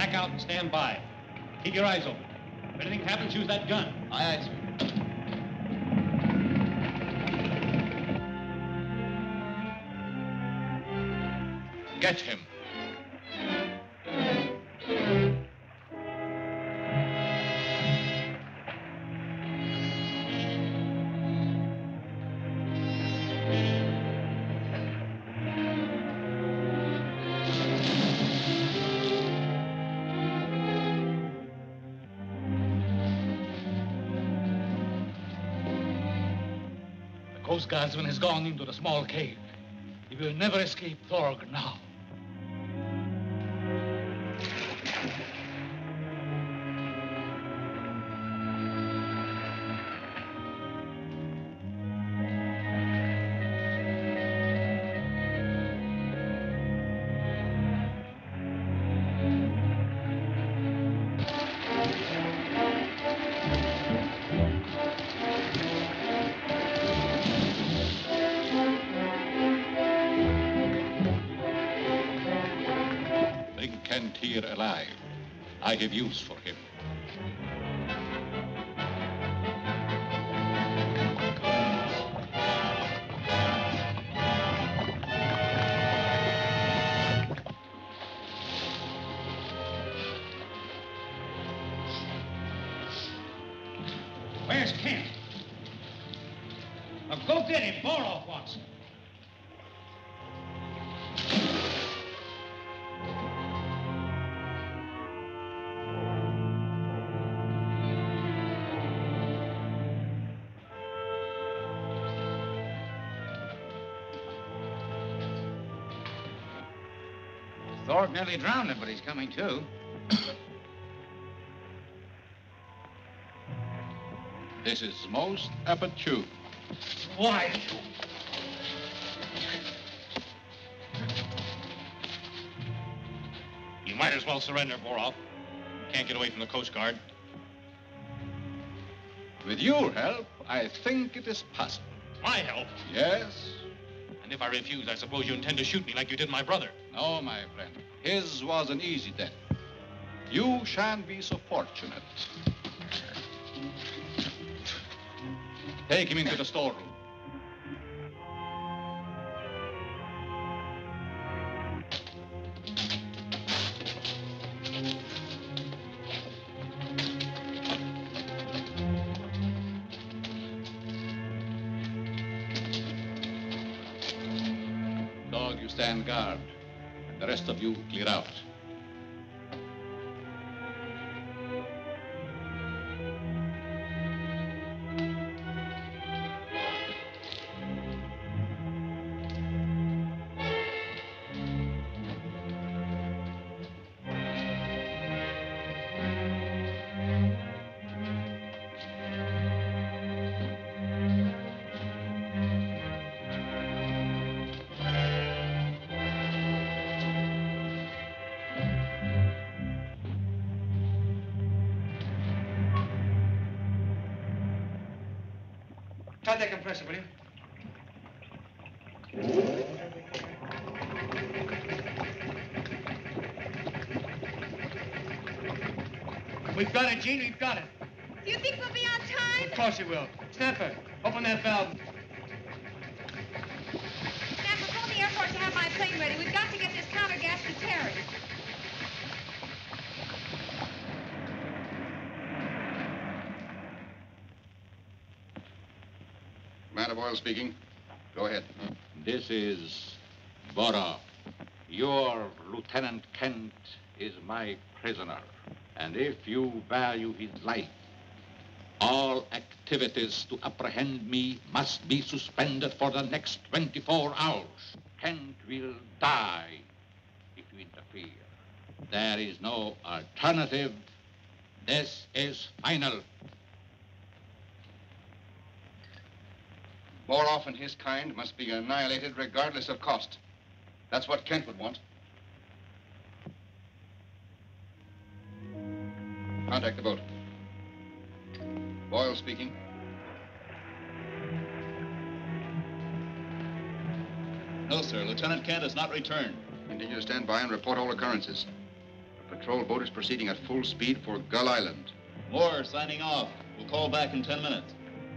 Back out and stand by. Keep your eyes open. If anything happens, use that gun. Aye, aye, sir. Get him. The Coast Guardsman has gone into the small cave. He will never escape Thorg now. Alive. I have use for him. Where's Kent? Now go get him. Borough wants him. Thorg nearly drowned him, but he's coming to. This is most opportune. Why? You might as well surrender, Borough. You can't get away from the Coast Guard. With your help, I think it is possible. My help? Yes? And if I refuse, I suppose you intend to shoot me like you did my brother. No, my friend. His was an easy death. You shan't be so fortunate. Take him into the storeroom. Dog, you stand guard. And the rest of you clear out. Try that compressor, will you? We've got it, Gene. We've got it. Do you think we'll be on time? Of course you will. Snapper, open that valve. Snapper, phone the airport to have my plane ready. We've got to get this counter gas to Terry. Man of oil speaking. Go ahead. This is Borough. Your Lieutenant Kent is my prisoner. And if you value his life, all activities to apprehend me must be suspended for the next 24 hours. Kent will die if you interfere. There is no alternative. This is final. Borough and his kind must be annihilated regardless of cost. That's what Kent would want. Contact the boat. Boyle speaking. No, sir. Lieutenant Kent has not returned. Continue to stand by and report all occurrences. The patrol boat is proceeding at full speed for Gull Island. Moore signing off. We'll call back in 10 minutes.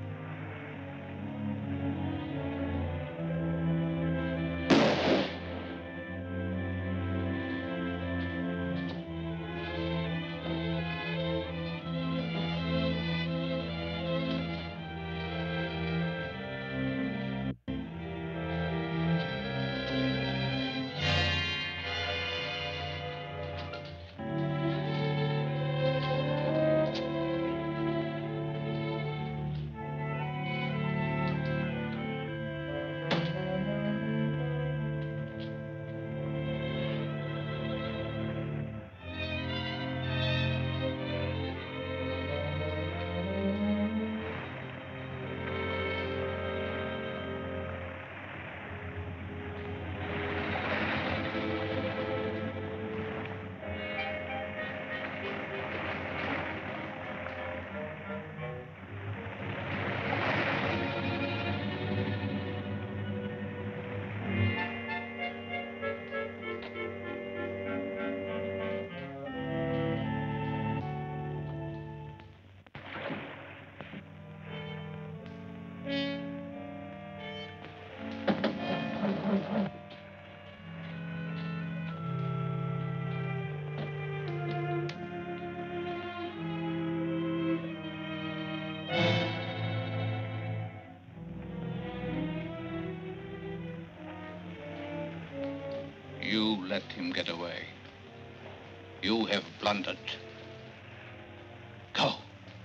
You let him get away. You have blundered. Go.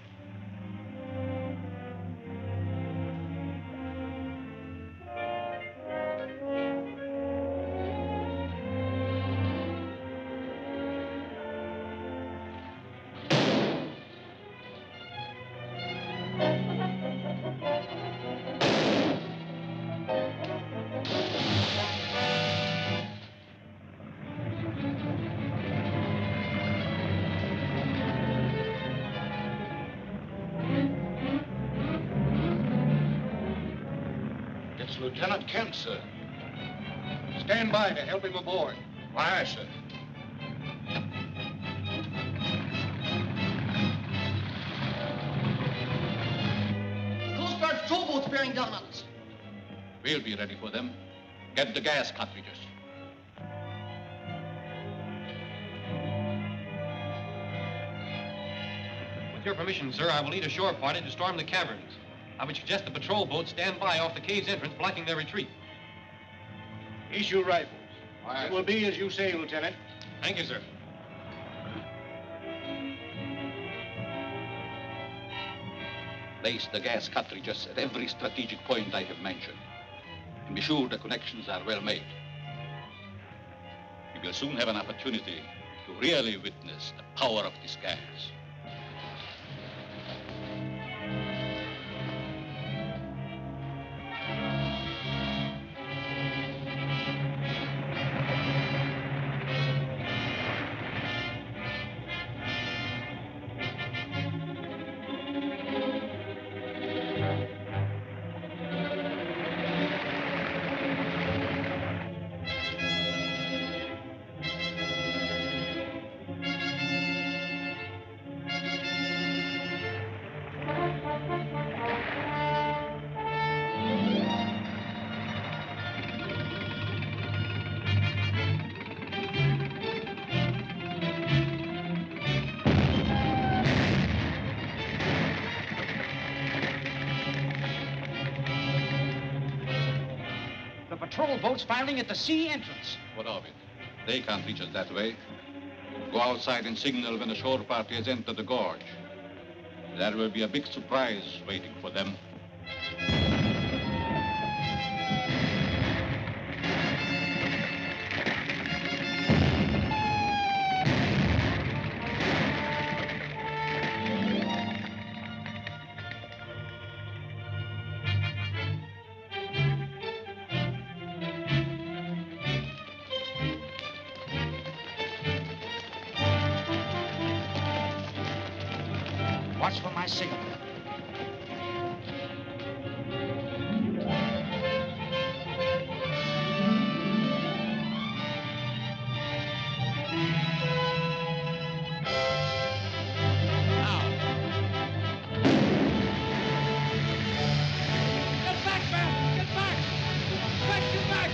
It's Lieutenant Kent, sir. Stand by to help him aboard. Aye, sir. Coast Guard patrol boats bearing down on us. We'll be ready for them. Get the gas cartridges. With your permission, sir, I will lead a shore party to storm the caverns. I would suggest the patrol boats stand by off the cave's entrance, blocking their retreat. Issue rifles. Aye, It will be as you say, Lieutenant. Thank you, sir. Place the gas cartridges at every strategic point I have mentioned. And be sure the connections are well made. You will soon have an opportunity to really witness the power of this gas. Patrol boats firing at the sea entrance. What of it? They can't reach us that way. Go outside and signal when the shore party has entered the gorge. There will be a big surprise waiting for them. Watch for my signal. Get back!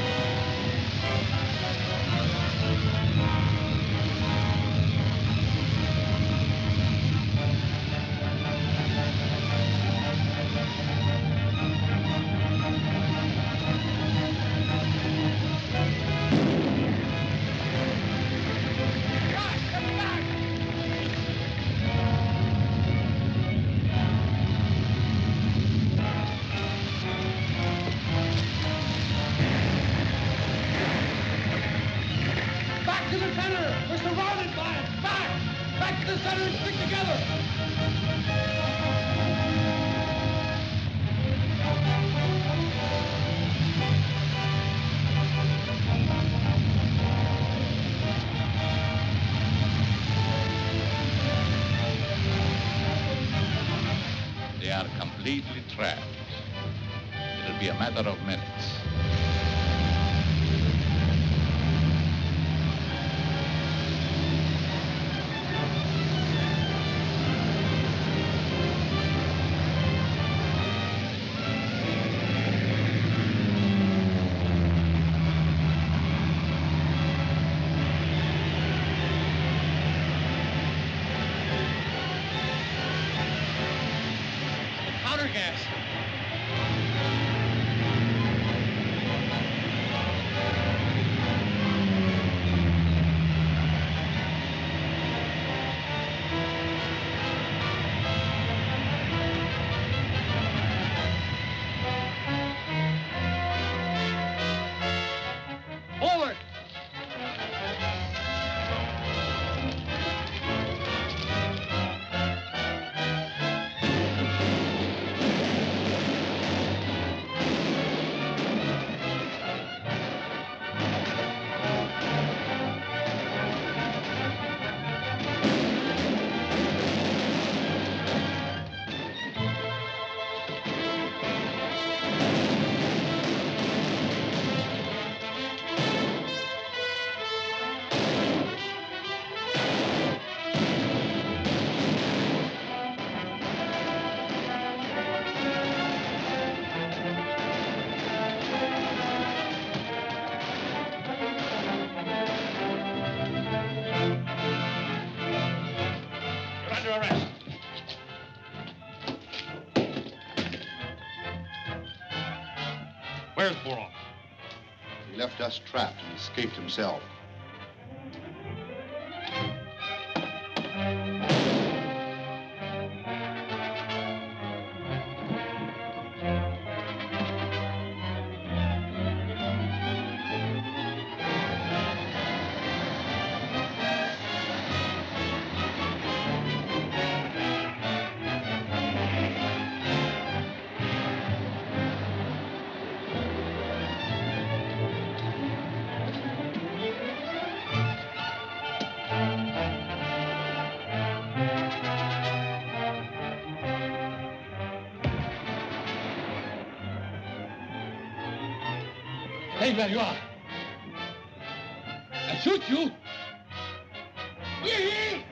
Back to the center! We're surrounded by it! Back! Back to the center and stick together! They are completely trapped. It'll be a matter of minutes. Counter gas. Forward! You're under arrest. Where's Boron? He left us trapped and escaped himself. Stay where you are. I'll shoot you. Whee!